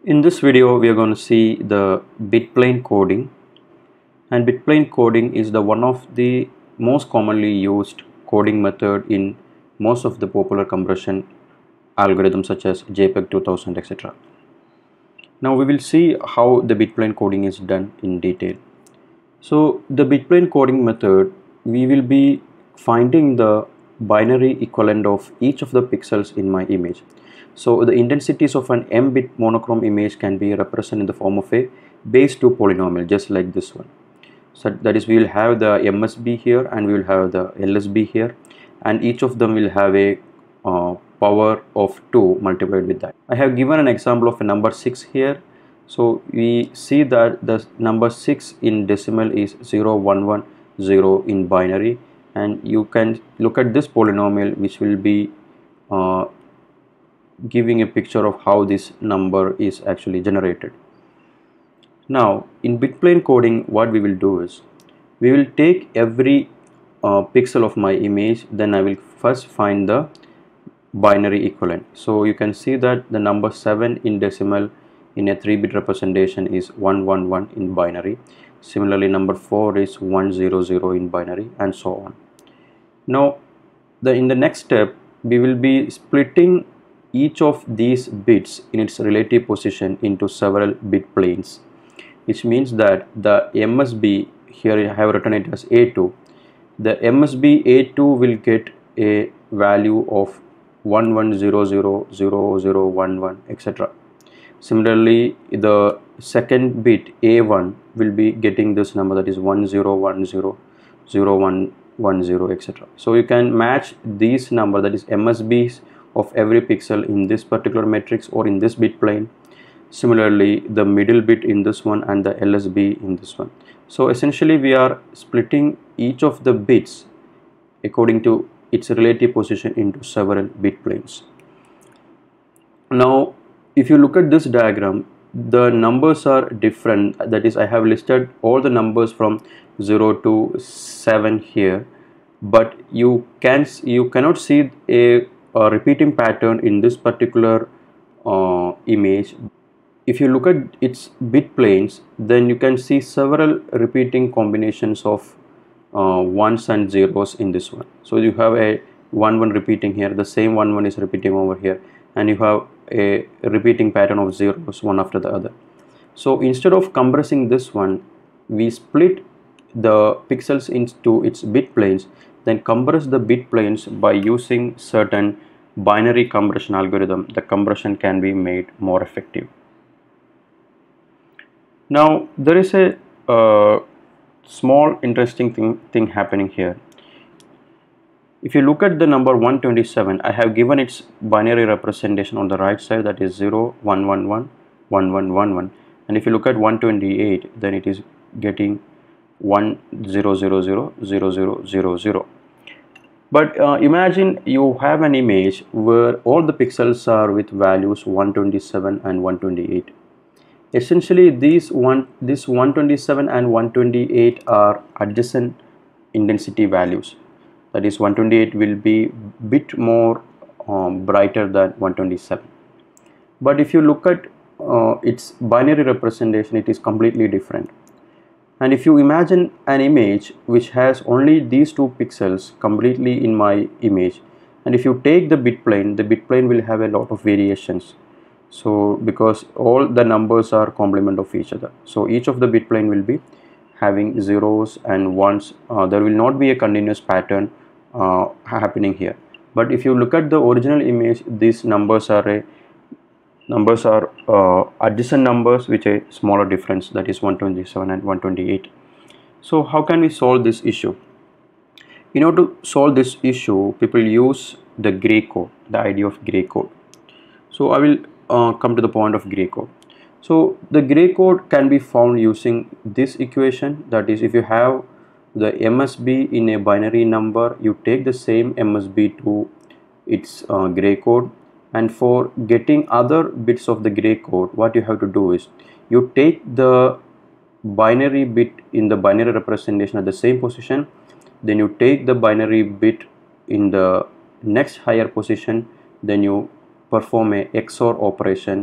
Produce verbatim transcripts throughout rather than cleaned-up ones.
In this video, we are going to see the bitplane coding, and bitplane coding is the one of the most commonly used coding method in most of the popular compression algorithms such as JPEG two thousand, et cetera. Now we will see how the bitplane coding is done in detail. So the bitplane coding method, we will be finding the binary equivalent of each of the pixels in my image. So the intensities of an m bit monochrome image can be represented in the form of a base two polynomial, just like this one. So that is, we will have the M S B here and we will have the L S B here, and each of them will have a uh, power of two multiplied with that. I have given an example of a number six here. So we see that the number six in decimal is zero one one zero in binary, and you can look at this polynomial, which will be uh, giving a picture of how this number is actually generated. Now in bitplane coding, what we will do is we will take every uh, pixel of my image, then I will first find the binary equivalent. So you can see that the number seven in decimal in a three bit representation is one one one in binary. Similarly, number four is one zero zero in binary, and so on. Now the in the next step, we will be splitting each of these bits in its relative position into several bit planes, which means that the M S B, here I have written it as A two, the M S B A two will get a value of one one zero zero zero zero one one, et cetera. Similarly, the second bit A one will be getting this number, that is one zero one zero zero one one zero, et cetera. So you can match these number, that is M S Bs of every pixel in this particular matrix or in this bit plane. Similarly, the middle bit in this one and the L S B in this one. So essentially we are splitting each of the bits according to its relative position into several bit planes. Now if you look at this diagram, the numbers are different, that is, I have listed all the numbers from zero to seven here, but you can you cannot see a, a repeating pattern in this particular uh, image. If you look at its bit planes, then you can see several repeating combinations of uh, ones and zeros in this one. So you have a one one repeating here, the same one one is repeating over here, and you have a repeating pattern of zeros one after the other. So instead of compressing this one, we split the pixels into its bit planes, then compress the bit planes by using certain binary compression algorithm. The compression can be made more effective. Now there is a uh, small interesting thing, thing happening here. If you look at the number one twenty-seven, I have given its binary representation on the right side, that is zero one one one one one one one, and if you look at one twenty-eight, then it is getting one zero zero zero zero zero zero zero. But uh, imagine you have an image where all the pixels are with values one twenty-seven and one twenty-eight. Essentially these one this one twenty-seven and one twenty-eight are adjacent intensity values. That is, one twenty-eight will be bit more um, brighter than one twenty-seven. But if you look at uh, its binary representation, it is completely different. And if you imagine an image which has only these two pixels completely in my image, and if you take the bit plane, the bit plane will have a lot of variations. So because all the numbers are complement of each other, so each of the bit plane will be having zeros and ones. Uh, there will not be a continuous pattern uh, happening here. But if you look at the original image, these numbers are a numbers are uh, adjacent numbers with a smaller difference, that is one twenty-seven and one twenty-eight. So how can we solve this issue? In order to solve this issue, people use the gray code, the idea of gray code. So I will uh, come to the point of gray code. So the gray code can be found using this equation, that is, if you have the M S B in a binary number, you take the same M S B to its uh, gray code, and for getting other bits of the gray code, what you have to do is you take the binary bit in the binary representation at the same position, then you take the binary bit in the next higher position, then you perform a X O R operation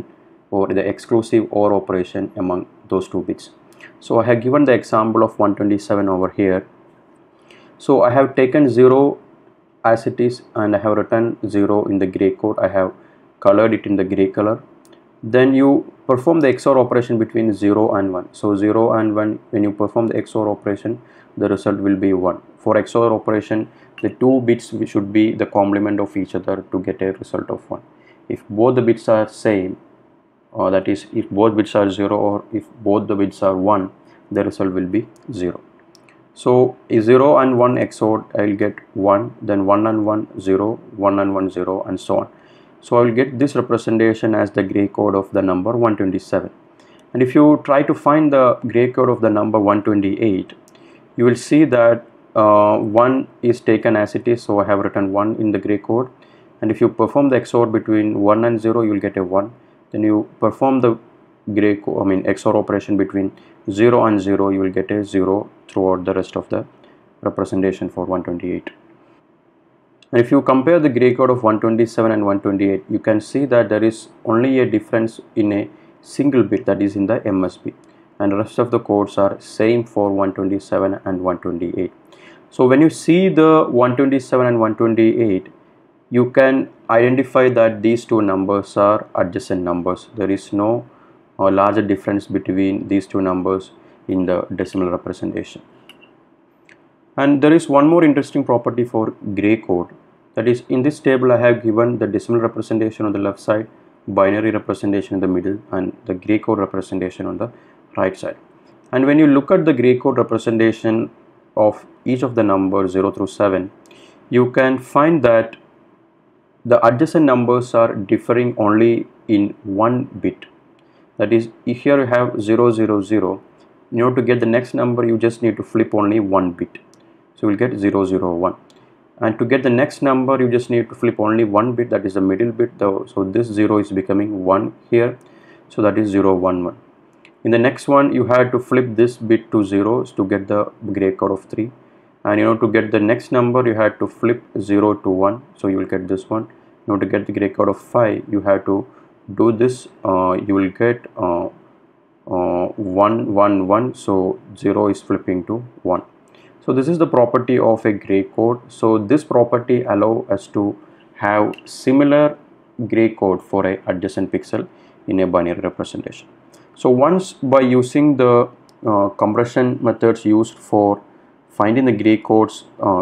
or the exclusive OR operation among those two bits. So I have given the example of one twenty-seven over here. So I have taken zero as it is and I have written zero in the gray code. I have colored it in the gray color. Then you perform the X O R operation between zero and one. So zero and one, when you perform the X O R operation, the result will be one. For X O R operation, the two bits should be the complement of each other to get a result of one. If both the bits are same, or that is if both bits are zero or if both the bits are one, the result will be zero. So zero and one X O R, I will get one, then one and one zero, one and one zero, and so on. So I will get this representation as the gray code of the number one twenty-seven. And if you try to find the gray code of the number one twenty-eight, you will see that uh, one is taken as it is, so I have written one in the gray code. And if you perform the X O R between one and zero, you will get a one. Then you perform the gray code, I mean X O R operation between zero and zero, you will get a zero throughout the rest of the representation for one twenty-eight. And if you compare the gray code of one twenty-seven and one twenty-eight, you can see that there is only a difference in a single bit, that is in the M S B, and the rest of the codes are same for one twenty-seven and one twenty-eight. So when you see the one twenty-seven and one twenty-eight, you can identify that these two numbers are adjacent numbers. There is no uh, larger difference between these two numbers in the decimal representation. And there is one more interesting property for gray code, that is in this table I have given the decimal representation on the left side, binary representation in the middle, and the gray code representation on the right side. And when you look at the gray code representation of each of the numbers zero through seven, you can find that the adjacent numbers are differing only in one bit. That is, here you have zero zero zero. In order to get the next number, you just need to flip only one bit. So you will get zero zero one. And to get the next number, you just need to flip only one bit, that is the middle bit. Though, so this zero is becoming one here. So that is zero one one. In the next one, you have to flip this bit to zeros to get the gray code of three. And in order to get the next number, you have to flip zero to one. So you will get this one. In order to get the gray code of five, you have to do this. Uh, you will get uh, uh, one one one. So zero is flipping to one. So this is the property of a gray code. So this property allows us to have similar gray code for a adjacent pixel in a binary representation. So once by using the uh, compression methods used for finding the gray codes, uh,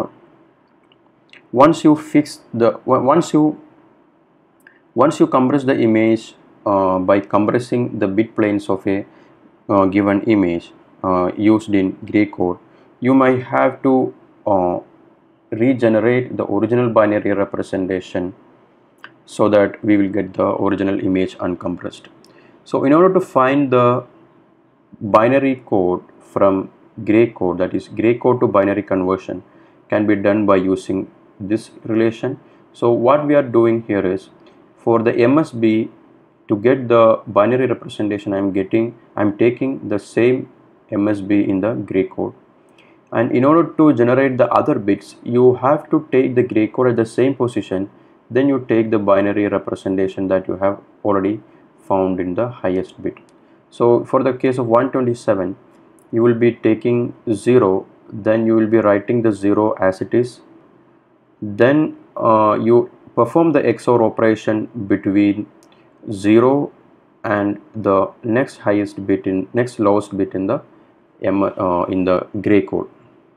once you fix the once you once you compress the image uh, by compressing the bit planes of a uh, given image uh, used in gray code, you might have to uh, regenerate the original binary representation so that we will get the original image uncompressed. So in order to find the binary code from gray code, that is gray code to binary conversion, can be done by using this relation. So what we are doing here is, for the M S B, to get the binary representation, I am getting I am taking the same M S B in the gray code. And in order to generate the other bits, you have to take the gray code at the same position, then you take the binary representation that you have already found in the highest bit. So for the case of one twenty-seven, you will be taking zero, then you will be writing the zero as it is, then uh, you perform the X O R operation between zero and the next highest bit in next lowest bit in the M, uh, in the gray code.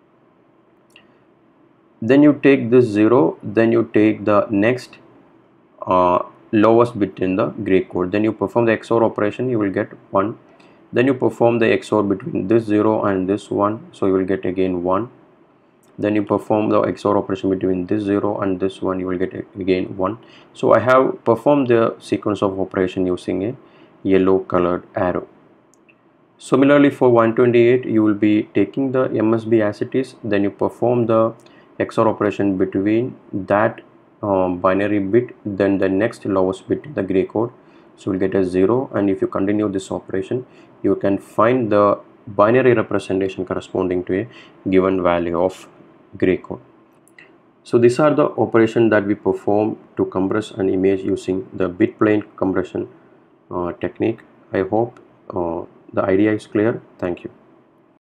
Then you take this zero, then you take the next uh, lowest bit in the gray code, then you perform the X O R operation, you will get one. Then you perform the X O R between this zero and this one, so you will get again one. Then you perform the X O R operation between this zero and this one, you will get again one. So I have performed the sequence of operation using a yellow colored arrow. Similarly for one twenty-eight, you will be taking the M S B as it is, then you perform the X O R operation between that um, binary bit, then the next lowest bit in the gray code, so we'll get a zero. And if you continue this operation, you can find the binary representation corresponding to a given value of gray code. So these are the operations that we perform to compress an image using the bit plane compression uh, technique. I hope uh, the idea is clear. Thank you.